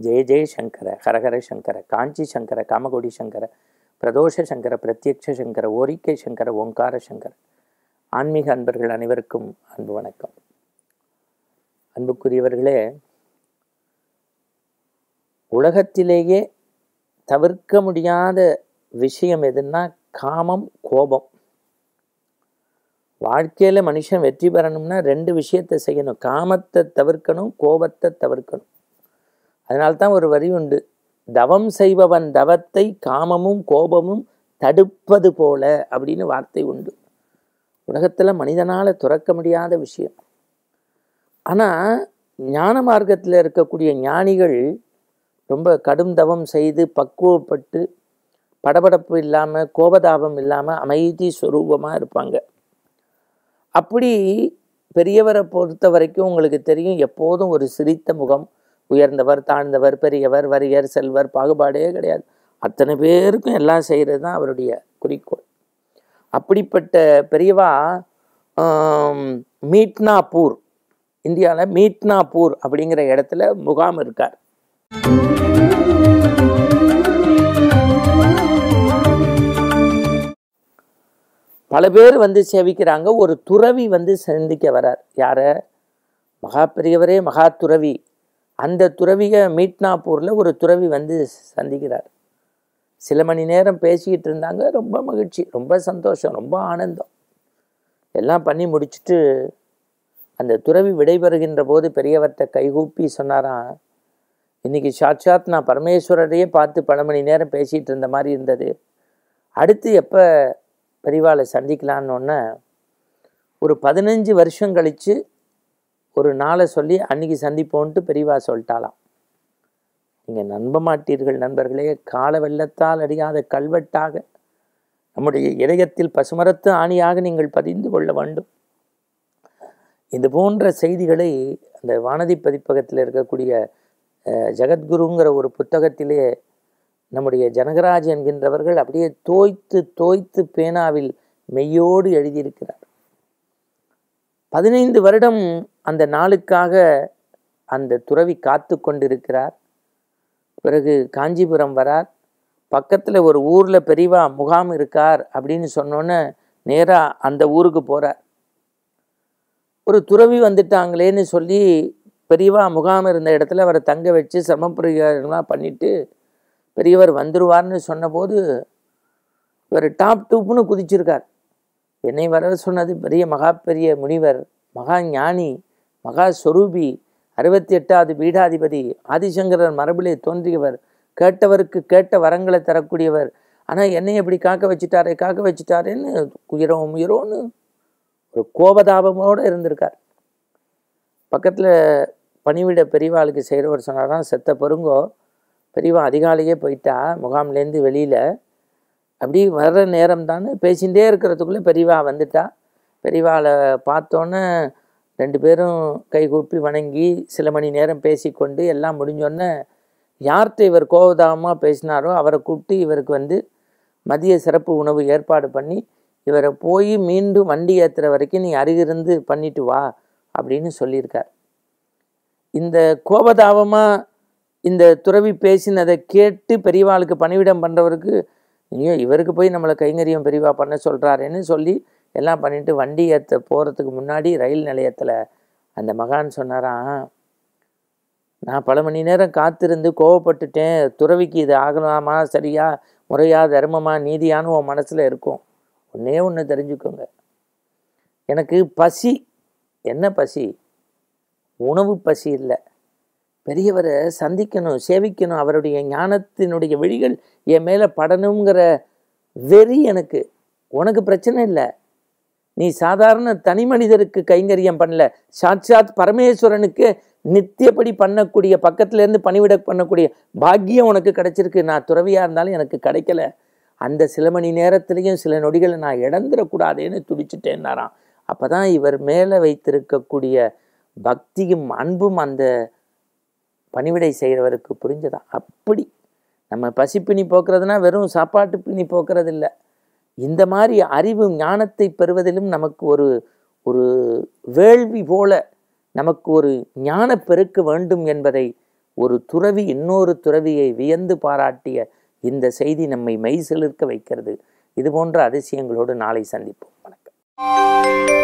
ஜெய ஜெய சங்கர, ஹரஹர சங்கர, காஞ்சி சங்கர, காமகோடி சங்கர, பிரதோஷ சங்கர, பிரத்யக்ஷ சங்கர, ஓரிக்கை சங்கர, ஓங்கார சங்கர. ஆன்மீக அன்பர்கள் அனைவருக்கும் அன்பு வணக்கம். அன்புக்குரியவர்களே, உலகத்திலேயே தவிர்க்க முடியாத விஷயம் எதுன்னா காமம், கோபம். வாழ்க்கையில் மனுஷன் வெற்றி பெறணும்னா ரெண்டு விஷயத்தை செய்யணும். காமத்தை தவிர்க்கணும், கோபத்தை தவிர்க்கணும். அதனால்தான் ஒரு வரி உண்டு, தவம் செய்பவன் தவத்தை காமமும் கோபமும் தடுப்பது போல அப்படின்னு வார்த்தை உண்டு. உலகத்தில் மனிதனால் துறக்க முடியாத விஷயம். ஆனால் ஞான மார்க்கத்தில் இருக்கக்கூடிய ஞானிகள் ரொம்ப கடும் தவம் செய்து பக்குவப்பட்டு படபடப்பு இல்லாமல் கோபதாபம் இல்லாமல் அமைதி ஸ்வரூபமாக இருப்பாங்க. அப்படி பெரியவரை பொறுத்த வரைக்கும் உங்களுக்கு தெரியும், எப்போதும் ஒரு சிரித்த முகம், உயர்ந்தவர் தாழ்ந்தவர், பெரியவர் வறியர் செல்வர் பாகுபாடே கிடையாது. அத்தனை பேருக்கும் எல்லாம் செய்கிறது தான் அவருடைய குறிக்கோள். அப்படிப்பட்ட பெரியவா மீட்னாப்பூர், இந்தியாவில் மீட்னாப்பூர் அப்படிங்கிற இடத்துல முகாம் இருக்கார். பல பேர் வந்து சேவிக்கிறாங்க. ஒரு துறவி வந்து சந்திக்க வரார். யார? மகாபெரியவரே மகா துறவி. அந்த துறவியை மீட்னாப்பூரில் ஒரு துறவி வந்து சந்திக்கிறார். சில மணி நேரம் பேசிக்கிட்டு இருந்தாங்க. ரொம்ப மகிழ்ச்சி, ரொம்ப சந்தோஷம், ரொம்ப ஆனந்தம். எல்லாம் பண்ணி முடிச்சுட்டு அந்த துறவி விடைபெறுகின்ற போது பெரியவர்கிட்ட கைகூப்பி சொன்னாராம், இன்னைக்கு சாட்சாத் நான் பரமேஸ்வரரையே பார்த்து பல மணி நேரம் பேசிகிட்டு இருந்த மாதிரி இருந்தது. அடுத்து எப்போ பெரியவாளை சந்திக்கலான்னு ஒரு 15 வருஷம் கழித்து ஒரு நாளை சொல்லி அன்னைக்கு சந்திப்போன்ட்டு பெரியவா சொல்லிட்டாலாம். நீங்கள் நம்ப மாட்டீர்கள் நண்பர்களே, கால வெள்ளத்தால் அடியாத கல்வெட்டாக நம்முடைய இதயத்தில் பசுமரத்து ஆணியாக நீங்கள் பதிந்து கொள்ள வேண்டும். இது போன்ற செய்திகளை அந்த வானதி பதிப்பகத்தில் இருக்கக்கூடிய ஜெகத்குருங்கிற ஒரு புத்தகத்திலே நம்முடைய ஜனகராஜ் என்கின்றவர்கள் அப்படியே தோய்த்து தோய்த்து பேனாவில் மெய்யோடு எழுதியிருக்கிறார். 15 வருடம் அந்த நாளுக்காக அந்த துறவி காத்து கொண்டிருக்கிறார். பிறகு காஞ்சிபுரம் வரார். பக்கத்தில் ஒரு ஊரில் பெரியவா முகாம் இருக்கார் அப்படின்னு சொன்னோன்னே நேராக அந்த ஊருக்கு போகிறார். ஒரு துறவி வந்துட்டாங்களேன்னு சொல்லி பெரியவா முகாம் இருந்த இடத்துல அவரை தங்க வச்சு சமப்பிரயோகம்லாம் பண்ணிட்டு பெரியவர் வந்துருவார்னு சொன்னபோது இவர் டாப் டூப்னு குதிச்சிருக்கார். என்னை வர சொன்னது பெரிய முனிவர், மகா ஞானி, மகா ஸ்வரூபி, 68வது பீடாதிபதி, ஆதிசங்கரர் மரபிலே தோன்றியவர், கேட்டவருக்கு கேட்ட வரங்களை தரக்கூடியவர். ஆனால் என்னை எப்படி காக்க வச்சுட்டாரேன்னு உயிரோன்னு ஒரு கோபதாபமோடு இருந்திருக்கார். பக்கத்தில் பணிவிட பெரியவாளுக்கு செய்கிறவர் சொன்னாராம், செத்த பொருங்கோ, பெரியவா அதிகாலையே போயிட்டா முகாம்லேருந்து வெளியில், அப்படி வர்ற நேரம் தான் பேசிகிட்டே இருக்கிறதுக்குள்ளே பெரியவா வந்துட்டா. பெரியவாளை பார்த்தோன்னே 2 பேரும் கைகூப்பி வணங்கி சில மணி நேரம் பேசிக்கொண்டு எல்லாம் முடிஞ்சோடனே யார்கிட்ட இவர் கோபதாபமாக பேசினாரோ அவரை கூப்பிட்டு இவருக்கு வந்து மதிய சிறப்பு உணவு ஏற்பாடு பண்ணி இவரை போய் மீண்டும் வண்டி ஏற்றுற வரைக்கும் நீ அருகிருந்து பண்ணிட்டு வா அப்படின்னு சொல்லியிருக்கார். இந்த கோபதாபமாக இந்த துறவி பேசினதை கேட்டு பெரியவாளுக்கு பணிவிடம் பண்ணுறவருக்கு, ஐயோ இவருக்கு போய் நம்மளை கைங்கரியம் பெரியவா பண்ண சொல்கிறாருன்னு சொல்லி எல்லாம் பண்ணிவிட்டு வண்டி ஏற்ற போகிறதுக்கு முன்னாடி ரயில் நிலையத்தில் அந்த மகான் சொன்னாராம், நான் பல மணி நேரம் காத்திருந்து கோவப்பட்டுட்டேன். துறவிக்கு இது ஆகலாமா, சரியா, முறையா, தர்மமா, நீதியானு உன் மனசில் இருக்கும். ஒன்று தெரிஞ்சுக்கோங்க, எனக்கு பசி. என்ன பசி? உணவு பசி இல்லை. பெரியவரை சந்திக்கணும், சேவிக்கணும், அவருடைய ஞானத்தினுடைய வழிகள் என் மேலே படணுங்கிற வெறி எனக்கு. உனக்கு பிரச்சனை இல்லை, நீ சாதாரண தனி மனிதருக்கு கைங்கரியம் பண்ணல, சாட்சாத் பரமேஸ்வரனுக்கு நித்தியப்படி பண்ணக்கூடிய, பக்கத்துலேருந்து பணிவிட பண்ணக்கூடிய பாக்கியம் உனக்கு கிடைச்சிருக்கு. நான் துறவியாக இருந்தாலும் எனக்கு கிடைக்கல. அந்த சில மணி நேரத்துலேயும் சில நொடிகளை நான் இழந்துடக்கூடாதேன்னு துடிச்சிட்டேன்னாராம். அப்போ தான் இவர் மேலே வைத்திருக்கக்கூடிய பக்தியும் அன்பும் அந்த பணிவிடை செய்கிறவருக்கு புரிஞ்சதான். அப்படி நம்ம பசிப்பினி போக்குறதுனா வெறும் சாப்பாட்டு பிணி போக்குறது இல்லை. இந்த மாதிரி அறிவு ஞானத்தை பெறுவதிலும் நமக்கு ஒரு ஒரு வேள்வி போல நமக்கு ஒரு ஞான பெருக்க வேண்டும் என்பதை ஒரு துறவி இன்னொரு துறவியை வியந்து பாராட்டிய இந்த செய்தி நம்மை மெய்சிலிர்க்க வைக்கிறது. இது போன்ற அதிசயங்களோடு நாளை சந்திப்போம். வணக்கம்.